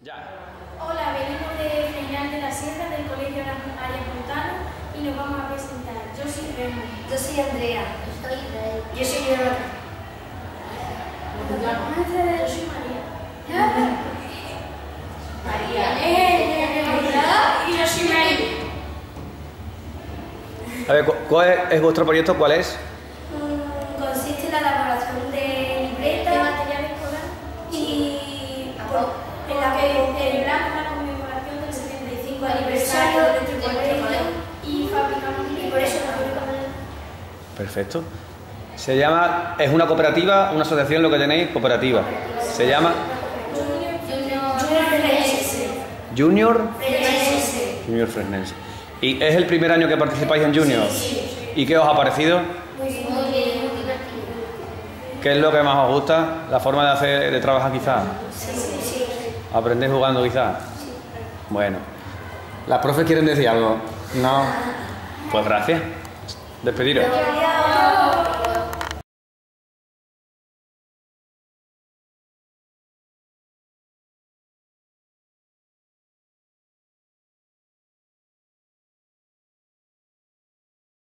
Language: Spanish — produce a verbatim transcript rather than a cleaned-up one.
Ya. Hola, venimos de Freirán de la Sierra, del Colegio Arias Montano, y nos vamos a presentar. Yo soy Remo. Yo soy Andrea. Yo soy Rey. Yo soy Jonathan. Yo soy María. María. Y yo soy Mary. A ver, ¿cuál es, es vuestro proyecto? ¿Cuál es? Mm, consiste en la elaboración de libretas, De material escolar. y Por- en la Porque que celebramos la conmemoración del setenta y cinco aniversario aniversario de de nuestro nuestro colegio. colegio y fabricamos y por eso nos Perfecto. Se llama, es una cooperativa, una asociación, lo que tenéis, cooperativa. Se llama Junior Junior Fresnense. ¿Y es el primer año que participáis en Junior? ¿Y qué os ha parecido? Muy bien, muy divertido. ¿Qué es lo que más os gusta? ¿La forma de hacer, de trabajar quizás? Sí, sí, sí. ¿Aprender jugando quizás? Bueno. ¿Las profes quieren decir algo? No. Pues gracias. Despediros. Adiós.